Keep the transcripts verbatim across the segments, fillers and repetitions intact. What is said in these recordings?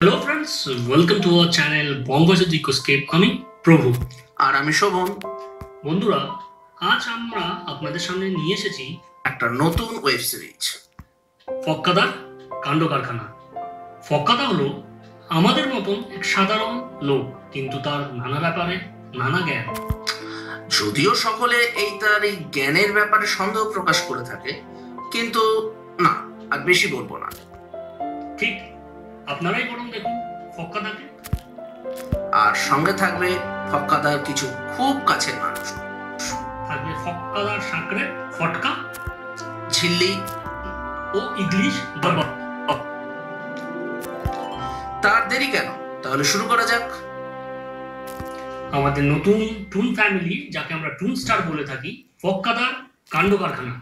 Hello friends, welcome to our channel Bongo's Escape. আমি প্রভু আর আমি শোভন। বন্ধুরা, আজ আমরা আপনাদের সামনে নিয়ে এসেছি একটা নতুন ওয়েব সিরিজ, ফক্কা দার কাণ্ড কারখানা। ফক্কা দা হলো আমাদের মতন এক সাধারণ লোক, কিন্তু তার নানা ব্যাপারে নানা জ্ঞান। যদিও সকলে এই তার এই জ্ঞানের ব্যাপারে সন্দেহ প্রকাশ করে থাকে, কিন্তু না, আর বেশি বলবো না। ঠিক, আপনারাই বরং দেখুন ফক্কা দাকে। আর সঙ্গে থাকবে ফক্কা দার কিছু খুব কাছের মানুষ। থাকবে ফক্কা দার সাঁকড়ে ফটকা, ঝিল্লি ও ইংলিশ বাবা। তার দেরি কেন, তাহলে শুরু করা যাক। আমাদের নতুন টুন ফ্যামিলি, যাকে আমরা টুন স্টার বলে থাকি, ফক্কা দার কাণ্ড কারখানা।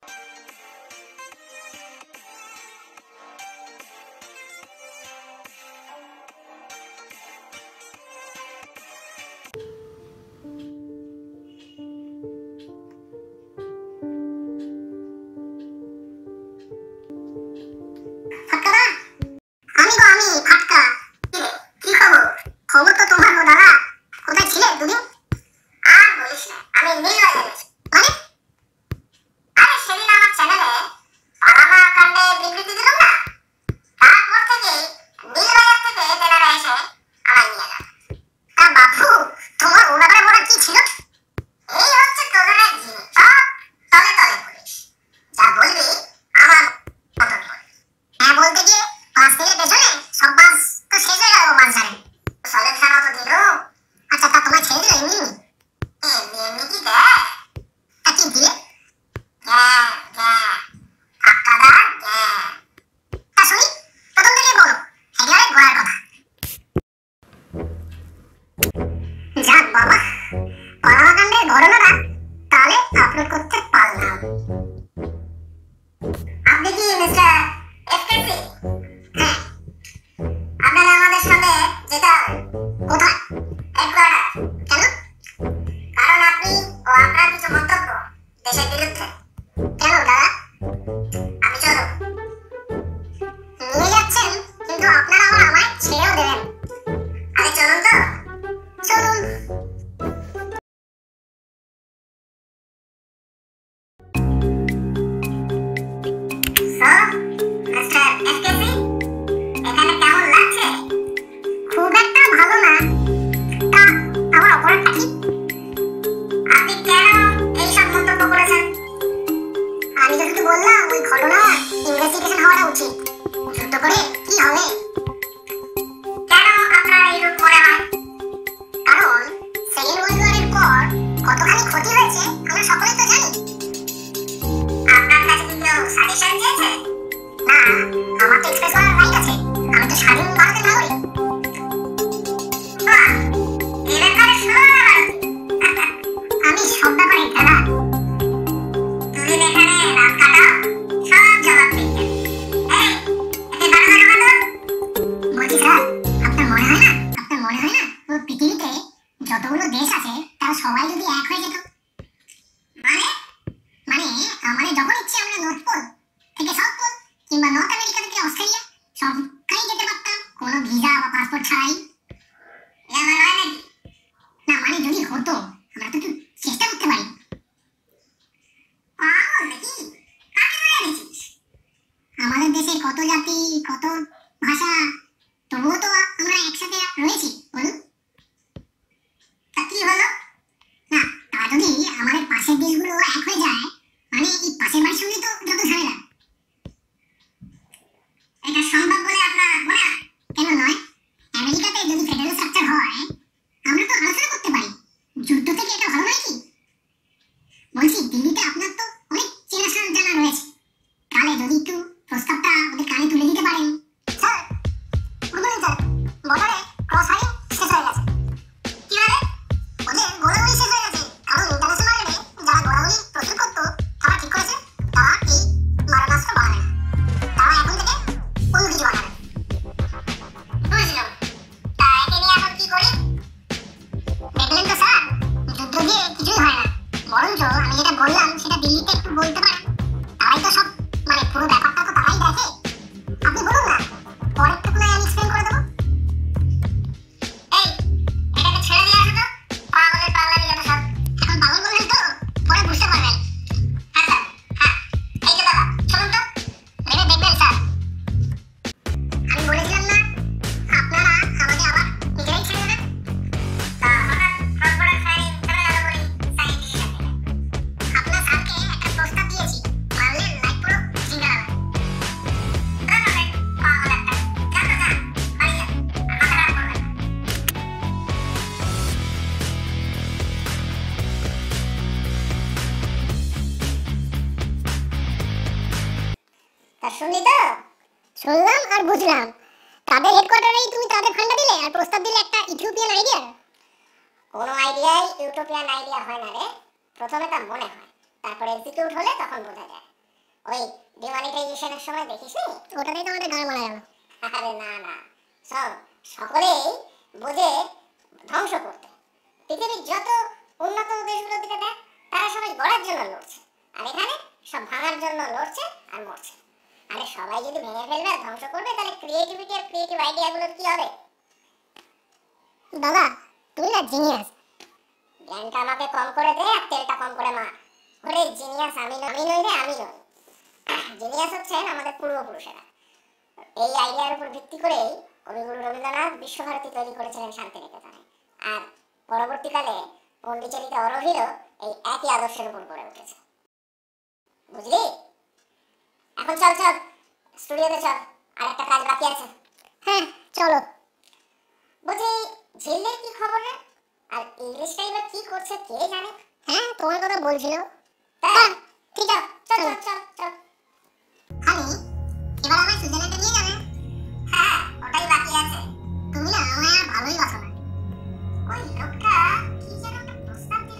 আমি গো আমি ফাটকা। কি খবর? খবর তো তোমার গো দাদা। কোথায় ছিলে দুদিন? আর বলিস না, আমি নীল বাজারে গেছি। মানে? আরে সেদিন আমার চ্যানেলে পালামা কাণ্ডে বিবৃতি দিলাম না, তারপর থেকে নীল বাজার থেকে তেনারা এসে আমায় নিয়ে গেল। তা বাপু, তোমার ও ব্যাপারে বলা কি ছিল? এই হচ্ছে তোদের এক জিনিস, সব তলে তলে পুলিশ। যা বলবি আমার মতন বলবি। হ্যাঁ বলতে গিয়ে পাঁচ থেকে পেছনে সব বাস তো শেষ হয়ে গেল বাজারে। সলের খানা তো দিল। আচ্ছা, তা তোমায় ছেড়ে দিল এমনি এমনি এমনি কি দেয়? তা কি দিলে? জ্ঞান জ্ঞান ফাক্কা দার জ্ঞান। তা শুনি, প্রথম থেকে বলো একেবারে গোড়ার কথা। যাক বাবা, পালামাকাণ্ডের ঘটনাটা তাহলে আপলোড করতে পারলাম। আপনি কি মিস্টার এফকেসি? হ্যাঁ, আপনারা আমাদের সঙ্গে যেতে হবে। কোথায়? হেডকোয়ার্টার। কেন? কারণ আপনি ও আপনার কিছু মন্তব্য দেশের বিরুদ্ধে। কেন দাদা? আপনি চলুন। নিয়ে যাচ্ছেন, কিন্তু আপনারা আবার আমায় ছেড়েও দেবেন। আরে চলুন তো, চলুন। So, মিস্টার এফকেসি, এখানে কেমন লাগছে? খুব একটা ভালো না। তা আমার অপরাধটা কি? আপনি কেন এইসব মন্তব্য করেছেন? আমি তো শুধু বললাম ওই ঘটনা ইনভেস্টিগেশন হওয়াটা উচিত। যুদ্ধ করে কি হবে? কেন আপনার এইরূপ মনে হয়? কারণ সেকেন্ড ওয়ার্ল্ড ওয়ারের পর কতখানি ক্ষতি হয়েছে আমরা সকলেই তো জানি। আপনার কাছে কি কেউ সাজেশন চেয়েছে? না, আমার তো এক্সপ্রেস করার রাইট আছে। আমি তো স্বাধীন ভারতের নাগরিক। বাহ, এই ব্যাপারে আমি সব ব্যাপারে দাদা। দুদিন এখানে রাত কাটাও, সব জবাব পেয়ে যাবে। এই, একে বারো বারো বারো। বলছি স্যার, আপনার মনে হয় না আপনার মনে হয় না পুরো পৃথিবীতে যতগুলো দেশ আছে তারা সবাই যদি এক হয়ে যেত? মানে মানে আমাদের যখন ইচ্ছে আমরা নর্থ পোল থেকে সাউথ পোল কিংবা নর্থ আমেরিকা থেকে অস্ট্রেলিয়া সবখানেই যেতে পারতাম, কোনো ভিসা বা পাসপোর্ট ছাড়াই। আমার হয় নাকি? না মানে যদি হতো, আমরা তো একটু চেষ্টা করতে পারি। পাগল নাকি? কাকে ধরে এনেছিস? আমাদের দেশে কত জাতি, কত ভাষা, তবুও তো আমরা একসাথে রয়েছি, বলুন। তা কি হলো? না, তা যদি আমাদের পাশের দেশগুলো এক হয়ে যায়, মানে এই পাশের বাড়ির সঙ্গে তো যত ঝামেলা। এটা সম্ভব বলে আপনার মনে হয়? কেন নয়? আমেরিকাতে যদি ফেডারেল স্ট্রাকচার হয়, আমরা তো আলোচনা করতে পারি। যুদ্ধ থেকে এটা ভালো নয় কি? বলছি, দিল্লিতে আপনার তো অনেক চেনাশোনা জানা রয়েছে। কালে যদি একটু প্রস্তাবটা ওদের কানে তুলে দিতে পারেন। Sir, good morning sir. বর্ডারে ক্রস ফায়ারিং শেষ হয়ে গেছে। কিভাবে? ওদের গোলাগুলি শেষ হয়ে গেছে। কারণ ইন্টারন্যাশনাল লেভেলে যারা গোলাগুলি প্রস্তুত করতো, তারা ঠিক করেছে তারা এই মারণাস্ত্র বানাবে না। তারা এখন থেকে অন্য কিছু বানাবে। বুঝলাম। তাই শুনলাম আর বুঝলাম তাদের হেডকোয়ার্টারেই তুমি তাদের ফান্ডা দিলে আর প্রস্তাব দিলে একটা ইউটোপিয়ান আইডিয়া। কোনো আইডিয়াই ইউটোপিয়ান আইডিয়া হয় না রে, প্রথমে তা মনে হয়, তারপরে এক্সিকিউট হলে তখন বোঝা যায়। ওই ডিমনিটাইজেশনের সময় দেখিস নি, ওটাতেই তো আমাদের গান মারা গেল। আরে না না, সব সকলেই বোঝে ধ্বংস করতে। পৃথিবীর যত উন্নত দেশগুলোর দিকে দেখ, তারা সবাই গড়ার জন্য লড়ছে, আর এখানে সব ভাঙার জন্য লড়ছে আর মরছে। আরে সবাই যদি ভেঙে ফেলবে আর ধ্বংস করবে, তাহলে ক্রিয়েটিভিটি আর ক্রিয়েটিভ আইডিয়াগুলোর কি হবে? দাদা তুই না জিনিয়াস, জ্ঞানটা আমাকে কম করে দে আর তেলটা কম করে মার। ওরে জিনিয়াস আমি নই নই রে আমি নই, জিনিয়াস হচ্ছেন আমাদের পূর্বপুরুষেরা। এই আইডিয়ার উপর ভিত্তি করেই কবিগুরু রবীন্দ্রনাথ বিশ্বভারতী তৈরি করেছিলেন শান্তিনিকেতনে, আর পরবর্তীকালে পণ্ডিচেরিতে অরভিলও এই একই আদর্শের উপর গড়ে উঠেছে। বুঝলি? এখন চল চল স্টুডিওতে চল, আর একটা কাজ বাকি আছে। হ্যাঁ চলো। বুঝি ঝিল্লির কি খবর রে? আর ইংলিশটা এবার কি করছে কে জানে? হ্যাঁ তোমার কথা বলছিল। হ্যাঁ ঠিক আছে, চল চল চল চল। আমি এবার আমায় সুইজারল্যান্ডে নিয়ে যাবে? হ্যাঁ ওটাই বাকি আছে। তুমি না আমায় আর ভালোই বাসো না। ওই লোকটা কি যেন একটা প্রস্তাব দিল।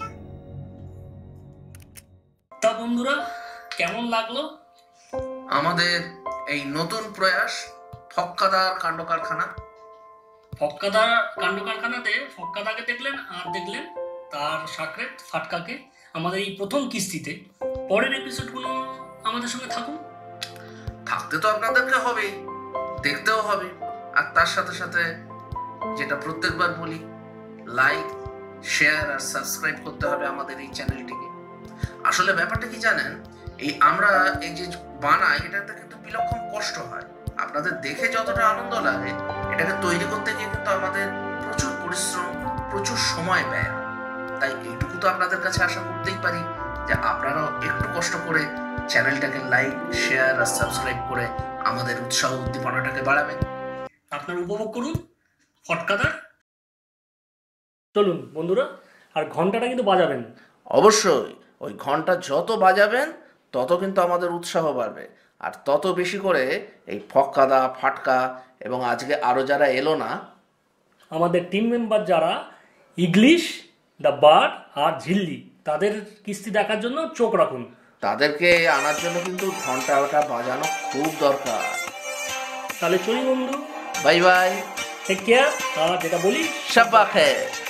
তা বন্ধুরা কেমন লাগলো আমাদের এই নতুন প্রয়াস ফক্কাদার কাণ্ড কারখানা? ফক্কাদা কাণ্ড কারখানাতে ফক্কাদাকে দেখলেন আর দেখলেন তার সাকরেত ফাটকাকে আমাদের এই প্রথম কিস্তিতে। পরের এপিসোডগুলো আমাদের সঙ্গে থাকুন। থাকতে তো আপনাদেরকে হবে, দেখতেও হবে, আর তার সাথে সাথে যেটা প্রত্যেকবার বলি, লাইক শেয়ার আর সাবস্ক্রাইব করতে হবে আমাদের এই চ্যানেলটিকে। আসলে ব্যাপারটা কি জানেন, এই আমরা এই যে বানাই এটাতে কিন্তু বিলক্ষণ কষ্ট হয়। আপনাদের দেখে যতটা আনন্দ লাগে, এটাকে তৈরি করতে গিয়ে কিন্তু আমাদের প্রচুর পরিশ্রম, প্রচুর সময় ব্যয় হয়। তাই এইটুকু তো আপনাদের কাছে আশা করতেই পারি যে আপনারাও একটু কষ্ট করে চ্যানেলটাকে লাইক শেয়ার আর সাবস্ক্রাইব করে আমাদের উৎসাহ উদ্দীপনাটাকে বাড়াবেন। আপনারা উপভোগ করুন ফটকাদার। চলুন বন্ধুরা, আর ঘন্টাটা কিন্তু বাজাবেন অবশ্যই। ওই ঘন্টা যত বাজাবেন তত কিন্তু আমাদের উৎসাহ বাড়বে, আর তত বেশি করে এই ফক্কাদা ফাটকা এবং আজকে আরও যারা এলো না আমাদের টিম মেম্বার যারা ইংলিশ, দ্য বার্ড আর ঝিল্লি, তাদের কিস্তি দেখার জন্য চোখ রাখুন। তাদেরকে আনার জন্য কিন্তু ঘন্টাটা বাজানো খুব দরকার। তাহলে চলি বন্ধু, বাই বাই, টেক কেয়ার। আর যেটা বলি শাব্বা খের।